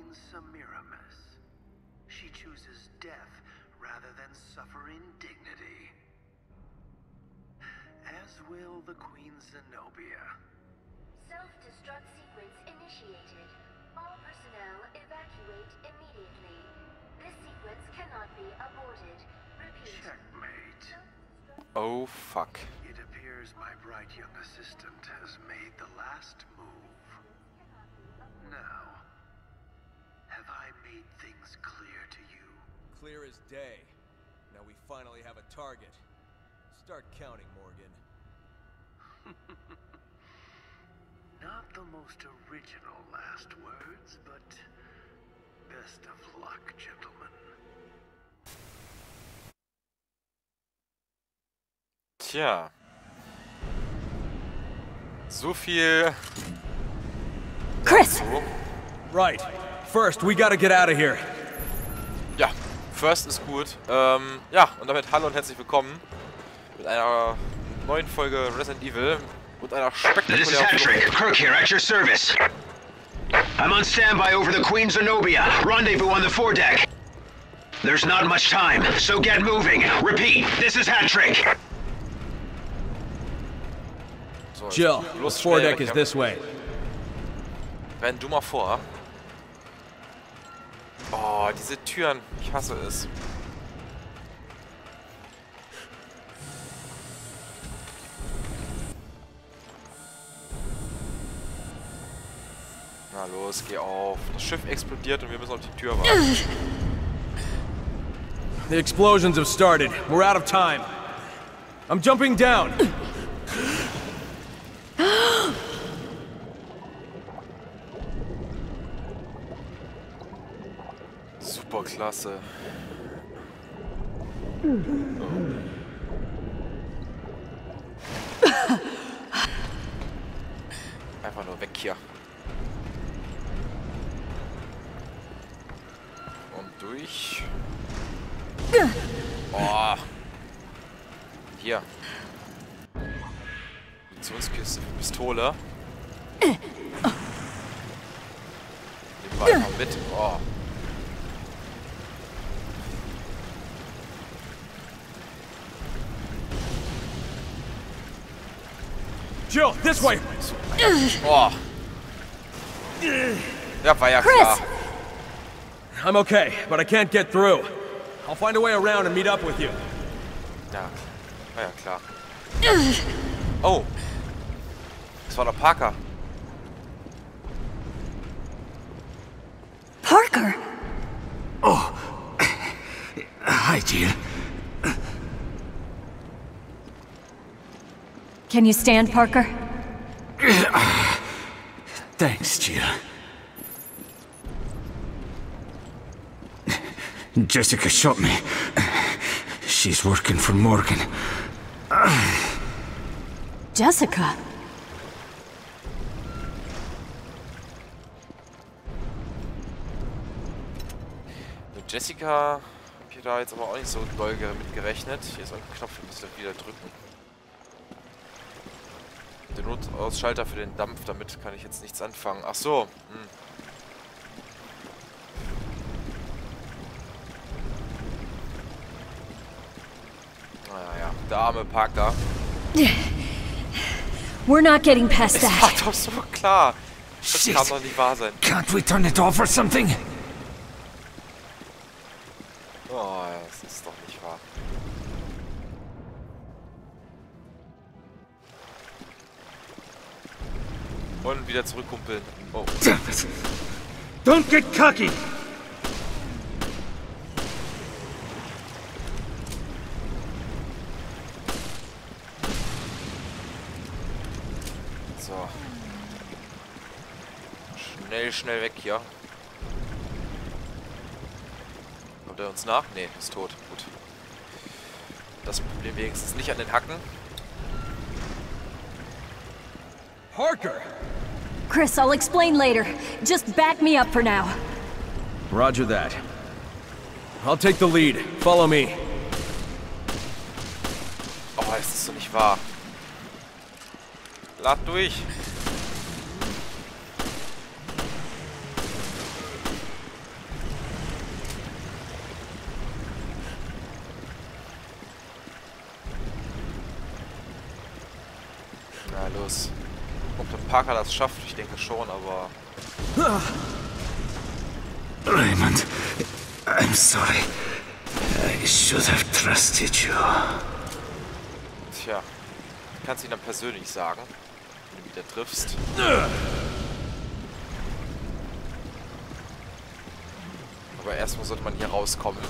Queen Semiramis. She chooses death rather than suffer indignity. As will the Queen Zenobia. Self-destruct sequence initiated. All personnel evacuate immediately. This sequence cannot be aborted. Repeat. Checkmate. Oh, fuck. It appears my bright young assistant has made the last move. Now, have I made things clear to you? Clear as day. Now we finally have a target. Start counting, Morgan. Not the most original last words, but best of luck, gentlemen. Tja. So viel. Chris! dazu. Right. First, we gotta get out of here. Ja, First ist gut. Ja, und damit hallo und herzlich willkommen mit einer neuen Folge Resident Evil und einer This is spektakulären Patrick. Kirk here, at your service. I'm on standby over the Queen Zenobia. Rendezvous on the foredeck. There's not much time, so get moving. Repeat, this is Patrick. So, jetzt Jill, the los, schnell foredeck weg, is ja. this way. Renn du mal vor. Oh, diese Türen. Ich hasse es. Na los, geh auf. Das Schiff explodiert und wir müssen auf die Tür warten. The explosions have started. We're out of time. I'm jumping down. Super klasse. Einfach nur weg hier. Und durch. Oh. Hier. Munitionskiste für Pistole. Nehmen wir einfach mit. Oh. Jill, this way. Oh. Ja, war ja klar. I'm okay, but I can't get through. I'll find a way around and meet up with you. Ja, war ja klar. Oh. Das war der Parker. Parker! Hi, Jill. Can you stand, Parker? Thanks, Jill. Jessica shot me. She's working for Morgan. Jessica? Mit Jessica hab ich da jetzt aber auch nicht so doll mit gerechnet. Hier ist ein Knopf, den müsst ihr wieder drücken. Der Notausschalter für den Dampf, damit kann ich jetzt nichts anfangen. Ach so. Naja, der arme Parker. We're not getting past Es war that. doch so klar. Das kann doch nicht wahr sein. Can't we turn it off or something? Oh, das ist doch nicht wahr. Und wieder zurückkumpeln. Oh. Don't get cocky! So. Schnell weg hier. Kommt er uns nach? Nee, ist tot. Gut. Das Problem wenigstens nicht an den Hacken. Parker! Chris, I'll explain later. Just back me up for now. Roger that. I'll take the lead. Follow me. Oh, das ist so nicht wahr. Lad durch. los. Ob der Parker das schafft, ich denke schon, aber... Raymond, I'm sorry. I should have trusted you. Tja, du kannst ihn dann persönlich sagen, wenn du wieder triffst. Aber erstmal sollte man hier rauskommen.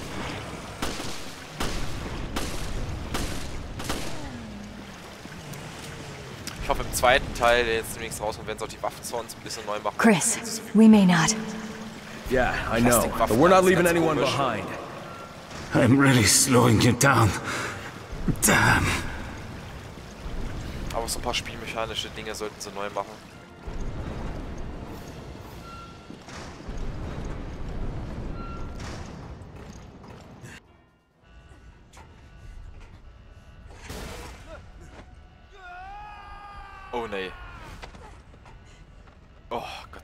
Ich hoffe, im zweiten Teil, der jetzt demnächst rauskommt, werden sie auch die Waffensounds ein bisschen neu machen. Chris, we may not. Yeah, I know, but we're not leaving anyone behind. I'm really slowing you down. Damn. Aber so ein paar spielmechanische Dinge sollten sie neu machen. Oh nee. Oh Gott.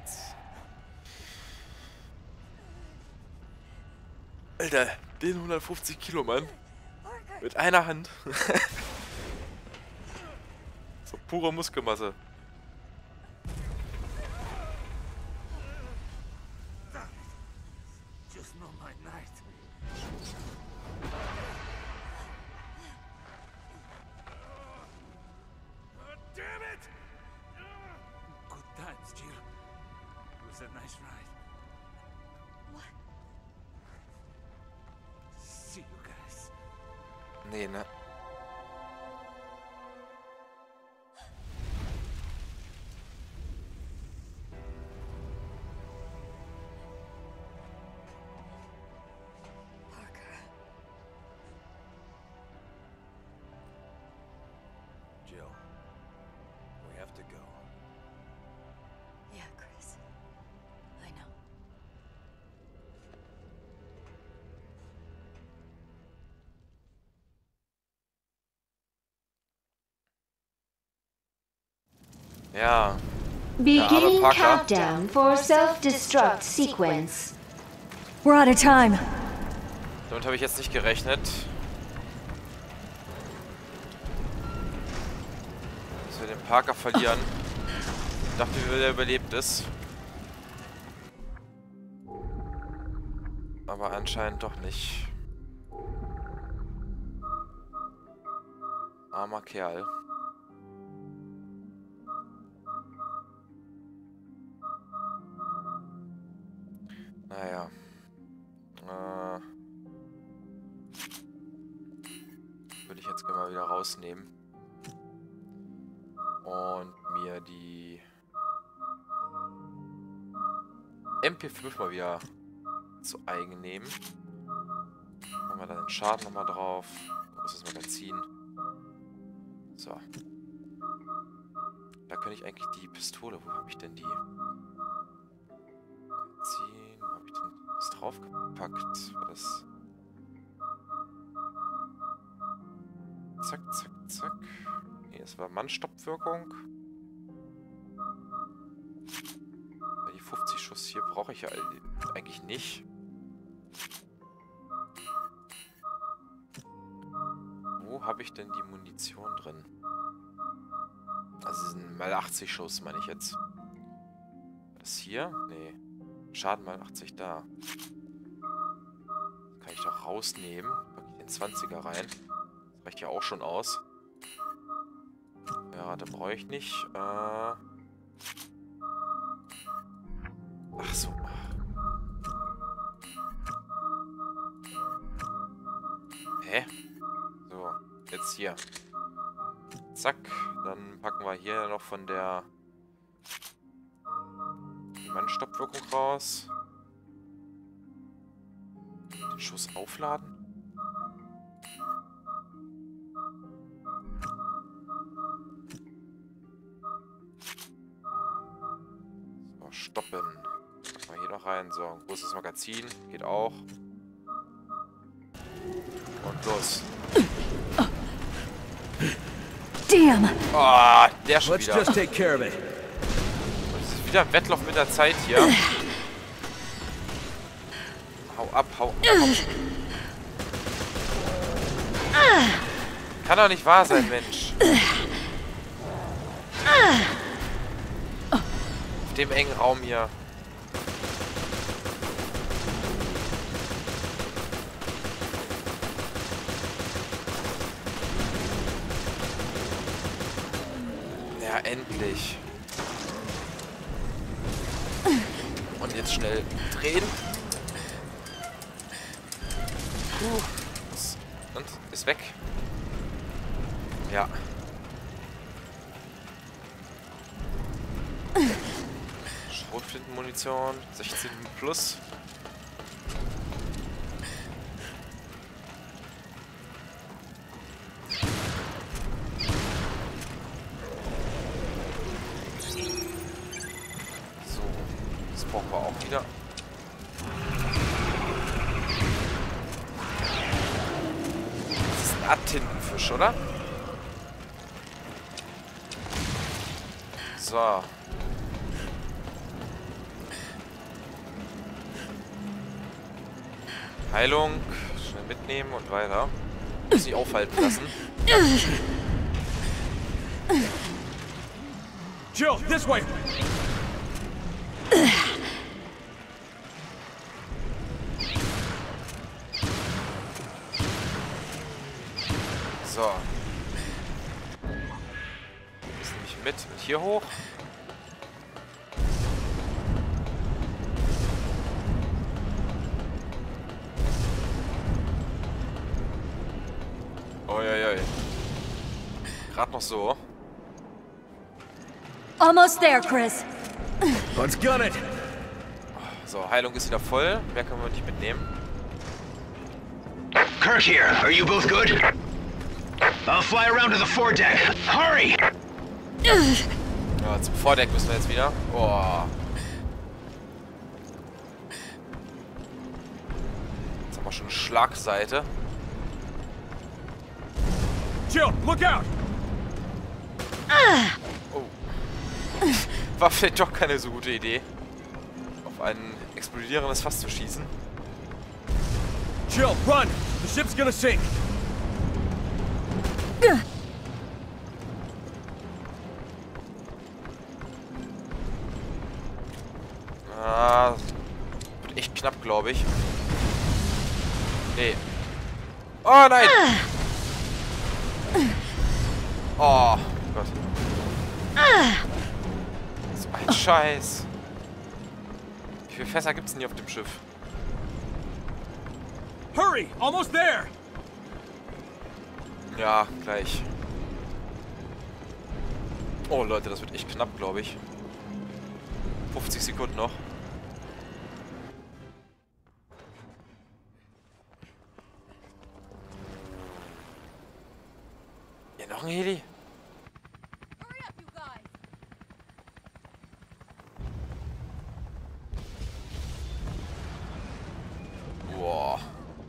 Alter, den 150 Kilo Mann. Mit einer Hand. So pure Muskelmasse. Just not my night. Damn it! Good times, Jill. It was a nice ride. What? See you guys. Nee, ne? Jill, we have to go. Yeah, Chris. I know. Ja. Beginning Parker. countdown for self-destruct sequence. We're out of time. Damit habe ich jetzt nicht gerechnet. Dass wir den Parker verlieren. Ich dachte, der überlebt ist. Aber anscheinend doch nicht. Armer Kerl. Naja. Würde ich jetzt gerne mal wieder rausnehmen. Und mir die MP5 mal wieder zu eigen nehmen. Machen wir da den Schaden nochmal drauf. Wo ist das Magazin? So. Da könnte ich eigentlich die Pistole. Wo habe ich denn die? Magazin. Wo habe ich denn das draufgepackt? War das. Zack, zack, zack. Nee, das war Mannstoppwirkung. Die 50 Schuss hier brauche ich ja eigentlich nicht. Wo habe ich denn die Munition drin? Also diesen mal 80 Schuss meine ich jetzt. War das hier? Nee. Schaden mal 80 da. Das kann ich doch rausnehmen. Packe ich den 20er rein. Das reicht ja auch schon aus. Ja, da brauche ich nicht. Ach so. Hä? So, jetzt hier. Zack. Dann packen wir hier noch von der Mannstoppwirkung raus. Den Schuss aufladen. So, stoppen. Packen wir hier noch rein. So, ein großes Magazin. Geht auch. Und los. Damn! Oh, der schon Let's wieder. just take care of it. Das ist wieder ein Wettlauf mit der Zeit hier. Hau ab, hau ab. Kann doch nicht wahr sein, Mensch. dem engen Raum hier. Ja, endlich. Und jetzt schnell drehen. Und ist weg. Ja. Schrotflintenmunition, 16 plus. So, das brauchen wir auch wieder. Das ist ein Art Tintenfisch, oder? So. Heilung. Schnell mitnehmen und weiter. Muss nicht aufhalten lassen. Jill, this way! So. Ist nämlich mit und hier hoch. Uiuiui. Gerade noch so. Almost there, Chris. Let's gun it! So, Heilung ist wieder voll. Mehr können wir nicht mitnehmen. Kirk here. Are you both good? I'll fly around to the foredeck. Hurry! Ja, zum Vordeck müssen wir jetzt wieder. Boah. Jetzt haben wir schon Schlagseite. Jill, look out! Oh. War vielleicht doch keine so gute Idee, auf ein explodierendes Fass zu schießen. Jill, run! The ship's gonna sink! Ah, wird echt knapp, glaube ich. Nee. Oh nein! Oh Gott. So ein Scheiß. Wie viele Fässer gibt's denn hier auf dem Schiff? Hurry! Almost there! Ja, gleich. Oh Leute, das wird echt knapp, glaube ich. 50 Sekunden noch. Ja, noch ein Heli? Boah.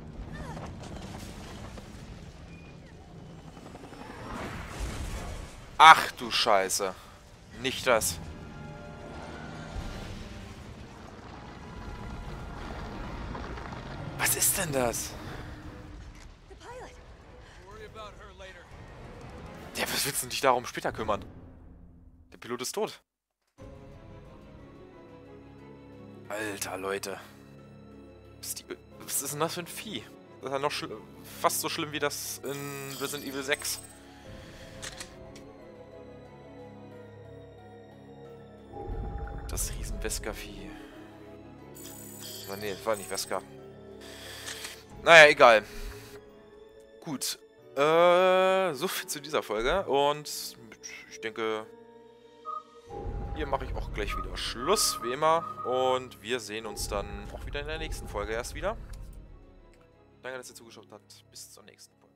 Ach du Scheiße. Nicht das. Was ist denn das? Ja, was willst du dich darum später kümmern? Der Pilot ist tot. Alter, Leute. Was ist denn das für ein Vieh? Das ist ja noch fast so schlimm wie das in Resident Evil 6. Das riesen Wesker-Vieh. Nee, das war nicht Wesker. Naja, egal. Gut. So viel zu dieser Folge. Und ich denke, hier mache ich auch gleich wieder Schluss, wie immer. Und wir sehen uns dann auch wieder in der nächsten Folge erst wieder. Danke, dass ihr zugeschaut habt. Bis zur nächsten Folge.